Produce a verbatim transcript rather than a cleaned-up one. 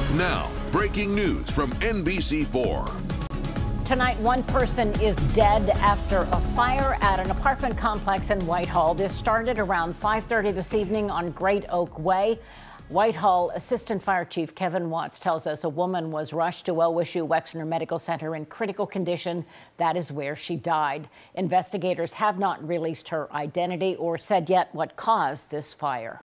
Now, breaking news from N B C four. Tonight, one person is dead after a fire at an apartment complex in Whitehall. This started around five thirty this evening on Great Oak Way. Whitehall Assistant Fire Chief Kevin Watts tells us a woman was rushed to El Wishu Wexner Medical Center in critical condition. That is where she died. Investigators have not released her identity or said yet what caused this fire.